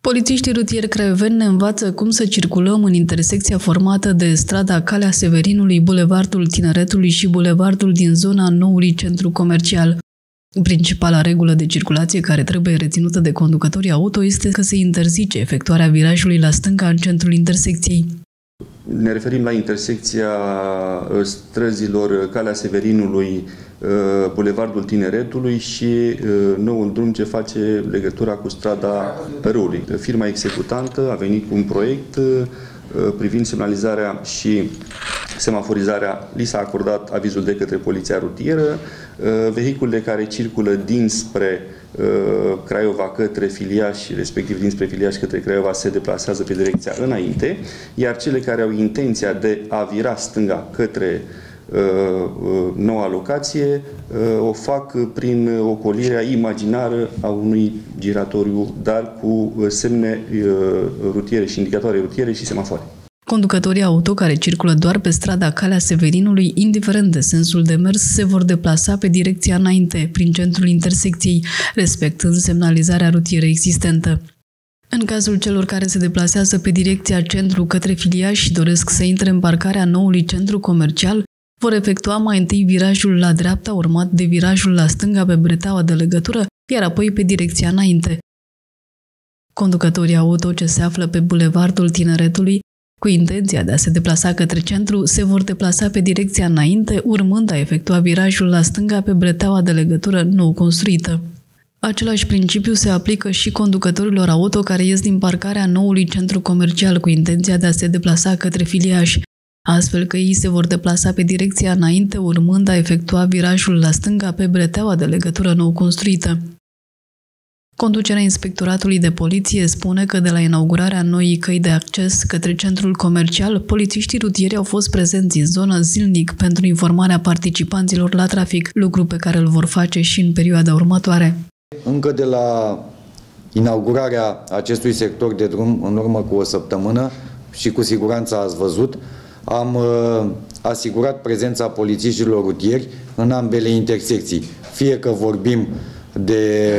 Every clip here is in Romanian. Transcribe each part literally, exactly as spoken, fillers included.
Polițiștii rutieri craioveni ne învață cum să circulăm în intersecția formată de strada Calea Severinului, Bulevardul Tineretului și Bulevardul din zona noului centru comercial. Principala regulă de circulație care trebuie reținută de conducătorii auto este că se interzice efectuarea virajului la stânga în centrul intersecției. Ne referim la intersecția străzilor Calea Severinului, Bulevardul Tineretului și noul drum ce face legătura cu strada Râului. Firma executantă a venit cu un proiect privind semnalizarea și semaforizarea. Li s-a acordat avizul de către Poliția Rutieră. Vehiculele care circulă dinspre Craiova către Filiași, respectiv dinspre Filiași către Craiova, se deplasează pe direcția înainte, iar cele care au intenția de a vira stânga către noua locație o fac prin ocolirea imaginară a unui giratoriu, dar cu semne rutiere și indicatoare rutiere și semafoare. Conducătorii auto care circulă doar pe strada Calea Severinului, indiferent de sensul de mers, se vor deplasa pe direcția înainte, prin centrul intersecției, respectând semnalizarea rutieră existentă. În cazul celor care se deplasează pe direcția centru către Filiași și doresc să intre în parcarea noului centru comercial, vor efectua mai întâi virajul la dreapta, urmat de virajul la stânga pe breteaua de legătură, iar apoi pe direcția înainte. Conducătorii auto ce se află pe Bulevardul Tineretului, cu intenția de a se deplasa către centru, se vor deplasa pe direcția înainte, urmând a efectua virajul la stânga pe breteaua de legătură nou construită. Același principiu se aplică și conducătorilor auto care ies din parcarea noului centru comercial cu intenția de a se deplasa către Filiași, astfel că ei se vor deplasa pe direcția înainte, urmând a efectua virajul la stânga pe breteaua de legătură nou construită. Conducerea Inspectoratului de Poliție spune că de la inaugurarea noii căi de acces către centrul comercial, polițiștii rutieri au fost prezenți în zonă zilnic pentru informarea participanților la trafic, lucru pe care îl vor face și în perioada următoare. Încă de la inaugurarea acestui sector de drum, în urmă cu o săptămână, și cu siguranță ați văzut, am uh, asigurat prezența polițiștilor rutieri în ambele intersecții. Fie că vorbim de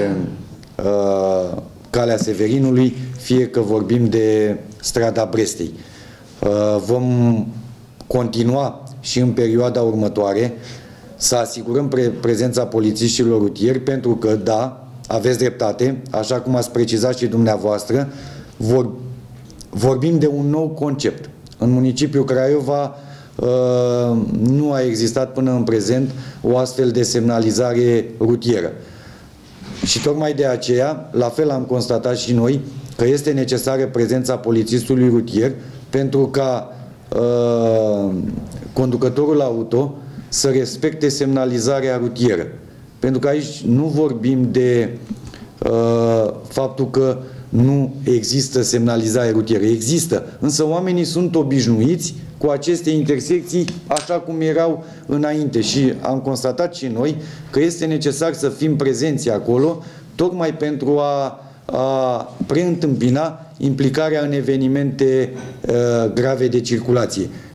uh, Calea Severinului, fie că vorbim de strada Brestei. Uh, vom continua și în perioada următoare să asigurăm pre prezența polițiștilor rutieri, pentru că, da, aveți dreptate, așa cum ați precizat și dumneavoastră, vor, vorbim de un nou concept. În municipiul Craiova uh, nu a existat până în prezent o astfel de semnalizare rutieră. Și tocmai de aceea, la fel am constatat și noi, că este necesară prezența polițistului rutier pentru ca uh, conducătorul auto să respecte semnalizarea rutieră. Pentru că aici nu vorbim de uh, faptul că nu există semnalizare rutieră. Există, însă oamenii sunt obișnuiți cu aceste intersecții așa cum erau înainte și am constatat și noi că este necesar să fim prezenți acolo tocmai pentru a, a preîntâmpina implicarea în evenimente uh, grave de circulație.